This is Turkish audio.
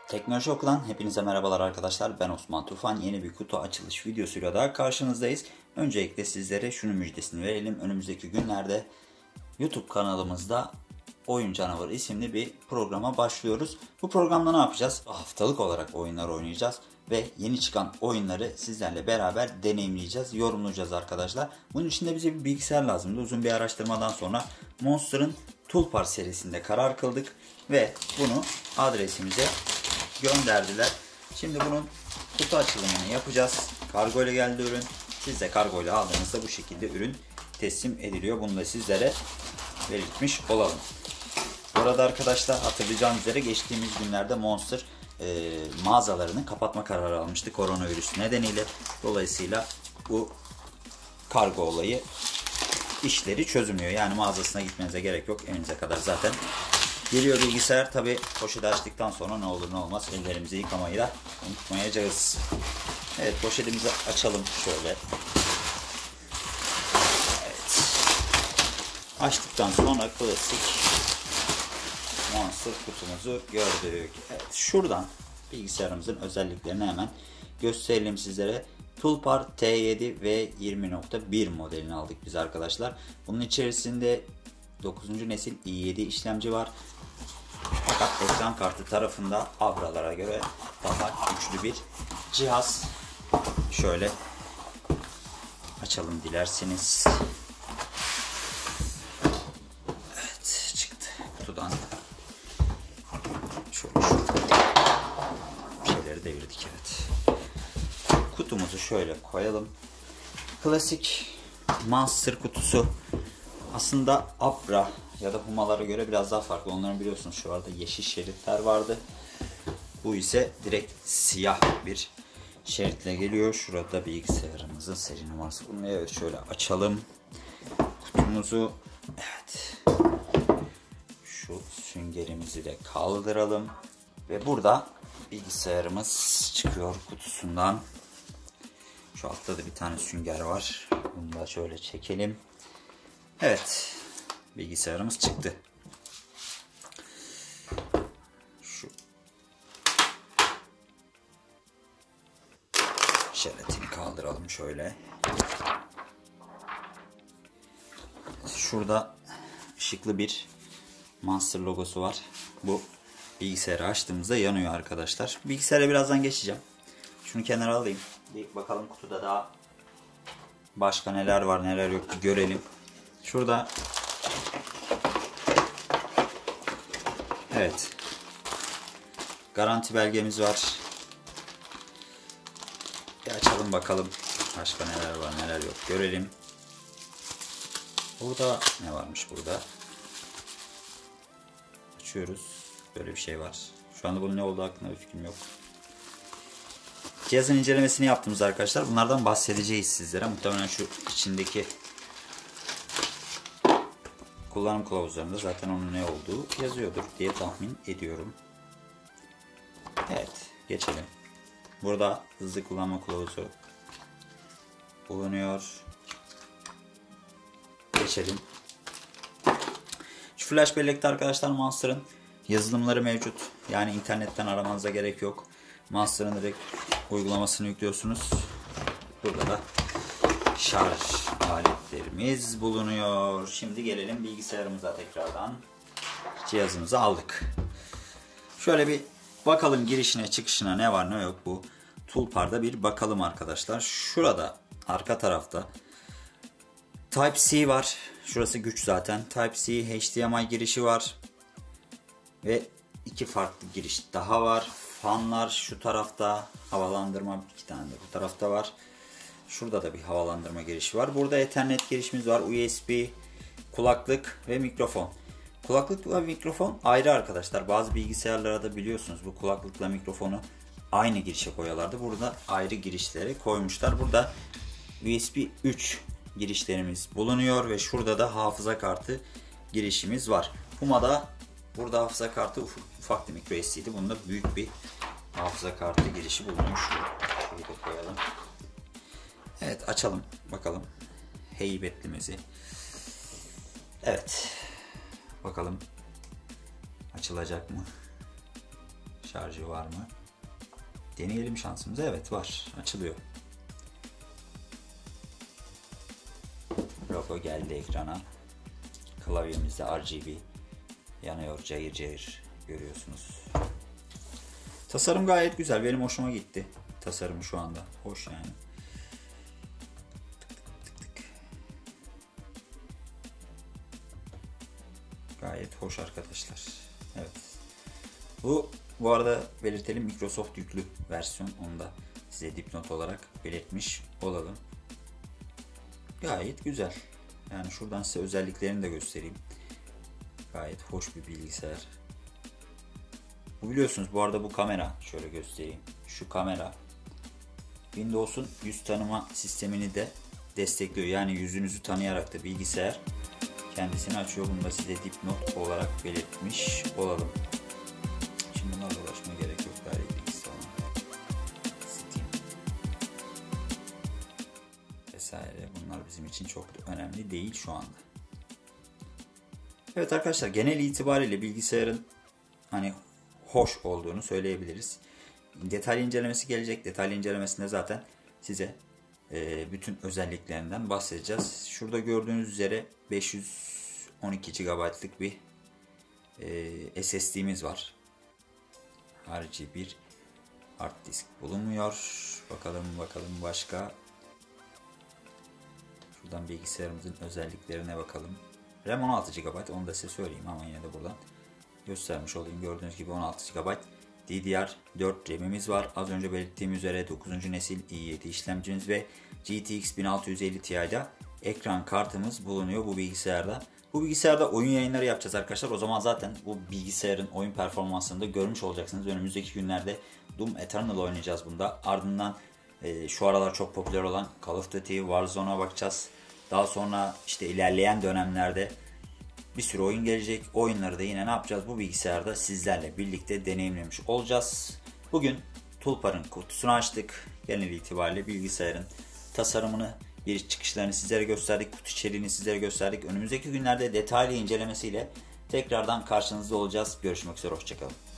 Teknoloji Oku'dan hepinize merhabalar arkadaşlar. Ben Osman Tufan. Yeni bir kutu açılış videosuyla daha karşınızdayız. Öncelikle sizlere şunun müjdesini verelim. Önümüzdeki günlerde YouTube kanalımızda Oyun Canavarı isimli bir programa başlıyoruz. Bu programda ne yapacağız? Haftalık olarak oyunlar oynayacağız ve yeni çıkan oyunları sizlerle beraber deneyimleyeceğiz, yorumlayacağız arkadaşlar. Bunun için de bize bir bilgisayar lazımdı. Uzun bir araştırmadan sonra Monster'ın Tulpar serisinde karar kıldık ve bunu adresimize gönderdiler. Şimdi bunun kutu açılımını yapacağız. Kargo ile geldi ürün. Siz de kargo ile aldığınızda bu şekilde ürün teslim ediliyor. Bunu da sizlere belirtmiş olalım. Bu arada arkadaşlar hatırlayacağınız üzere geçtiğimiz günlerde Monster mağazalarını kapatma kararı almıştı koronavirüs nedeniyle. Dolayısıyla bu kargo olayı işleri çözümlüyor. Yani mağazasına gitmenize gerek yok. Evinize kadar zaten geliyor bilgisayar. Tabi poşeti açtıktan sonra ne olur ne olmaz ellerimizi yıkamayı da unutmayacağız. Evet, poşetimizi açalım şöyle. Evet. Açtıktan sonra klasik Monster kutumuzu gördük. Evet, şuradan bilgisayarımızın özelliklerini hemen gösterelim sizlere. Tulpar T7 ve 20.1 modelini aldık biz arkadaşlar. Bunun içerisinde 9. nesil i7 işlemci var. Fakat ekran kartı tarafında Avra'lara göre daha güçlü bir cihaz. Şöyle açalım dilerseniz. Evet, çıktı kutudan. Şöyle şeyleri devirdik, evet. Kutumuzu şöyle koyalım. Klasik Monster kutusu. Aslında Abra ya da Huma'lara göre biraz daha farklı. Onların biliyorsunuz şu arada yeşil şeritler vardı. Bu ise direkt siyah bir şeritle geliyor. Şurada bilgisayarımızın seri numarası bulunuyor. Evet, şöyle açalım kutumuzu. Evet. Şu süngerimizi de kaldıralım. Ve burada bilgisayarımız çıkıyor kutusundan. Şu altta da bir tane sünger var. Bunu da şöyle çekelim. Evet. Bilgisayarımız çıktı. Şu jelatini kaldıralım şöyle. Şurada ışıklı bir Monster logosu var. Bu bilgisayarı açtığımızda yanıyor arkadaşlar. Bilgisayara birazdan geçeceğim. Şunu kenara alayım. Bir bakalım kutuda daha başka neler var neler yok bir görelim. Şurada evet, garanti belgemiz var. Bir açalım bakalım başka neler var neler yok görelim. Burada ne varmış burada? Açıyoruz. Böyle bir şey var. Şu anda bunun ne olduğu hakkında bir fikrim yok. Cihazın incelemesini yaptığımız arkadaşlar. Bunlardan bahsedeceğiz sizlere. Muhtemelen şu içindeki kullanım kılavuzlarında zaten onun ne olduğu yazıyordur diye tahmin ediyorum. Evet, geçelim. Burada hızlı kullanma kılavuzu bulunuyor. Geçelim. Şu flash bellekte arkadaşlar Monster'ın yazılımları mevcut. Yani internetten aramanıza gerek yok. Monster'ın direkt uygulamasını yüklüyorsunuz. Burada da şarj aletlerimiz bulunuyor. Şimdi gelelim bilgisayarımıza tekrardan. Cihazımızı aldık. Şöyle bir bakalım girişine çıkışına ne var ne yok bu Tulpar'da bir bakalım arkadaşlar. Şurada arka tarafta Type-C var. Şurası güç zaten. Type-C HDMI girişi var. Ve iki farklı giriş daha var. Fanlar şu tarafta, havalandırma iki tane de bu tarafta var. Şurada da bir havalandırma girişi var. Burada Ethernet girişimiz var. USB, kulaklık ve mikrofon. Kulaklık ve mikrofon ayrı arkadaşlar. Bazı bilgisayarlara da biliyorsunuz bu kulaklıkla mikrofonu aynı girişe koyuyorlardı. Burada ayrı girişleri koymuşlar. Burada USB 3 girişlerimiz bulunuyor ve şurada da hafıza kartı girişimiz var. Huma'da burada hafıza kartı ufak bir micro SD'ydi. Bunda büyük bir hafıza kartı girişi bulunuyor. Şurayı da koyalım. Evet, açalım bakalım heybetlimizi. Evet, bakalım açılacak mı? Şarjı var mı? Deneyelim şansımızı. Evet, var. Açılıyor. Logo geldi ekrana. Klavyemizde RGB yanıyor, cayır cayır görüyorsunuz. Tasarım gayet güzel. Benim hoşuma gitti. Tasarımı şu anda. Hoş yani. Gayet hoş arkadaşlar. Evet. Bu arada belirtelim, Microsoft yüklü versiyon. Onu da size dipnot olarak belirtmiş olalım. Gayet güzel. Yani şuradan size özelliklerini de göstereyim. Gayet hoş bir bilgisayar. Bu biliyorsunuz bu arada, bu kamera. Şöyle göstereyim. Şu kamera Windows'un yüz tanıma sistemini de destekliyor. Yani yüzünüzü tanıyarak da bilgisayar kendisini açıyor. Bunu da size dipnot olarak belirtmiş olalım. Şimdi bunlarla uğraşmaya gerek yok. DirectX falan, Steam vesaire. Bunlar bizim için çok önemli değil şu anda. Evet arkadaşlar, genel itibariyle bilgisayarın hani hoş olduğunu söyleyebiliriz. Detaylı incelemesi gelecek. Detaylı incelemesinde zaten size bütün özelliklerinden bahsedeceğiz. Şurada gördüğünüz üzere 512 GB'lık bir SSD'miz var. Harici bir hard disk bulunmuyor. Bakalım başka. Şuradan bilgisayarımızın özelliklerine bakalım. RAM 16 GB, onu da size söyleyeyim ama yine de buradan göstermiş olayım. Gördüğünüz gibi 16 GB DDR4 RAM'imiz var. Az önce belirttiğim üzere 9. nesil i7 işlemcimiz ve GTX 1650 Ti'de ekran kartımız bulunuyor bu bilgisayarda. Bu bilgisayarda oyun yayınları yapacağız arkadaşlar. O zaman zaten bu bilgisayarın oyun performansını da görmüş olacaksınız. Önümüzdeki günlerde Doom Eternal oynayacağız bunda. Ardından şu aralar çok popüler olan Call of Duty Warzone'a bakacağız. Daha sonra işte ilerleyen dönemlerde bir sürü oyun gelecek. Oyunları da yine ne yapacağız? Bu bilgisayarda sizlerle birlikte deneyimlemiş olacağız. Bugün Tulpar'ın kutusunu açtık. Genel itibariyle bilgisayarın tasarımını, giriş çıkışlarını sizlere gösterdik. Kutu içeriğini sizlere gösterdik. Önümüzdeki günlerde detaylı incelemesiyle tekrardan karşınızda olacağız. Görüşmek üzere. Hoşçakalın.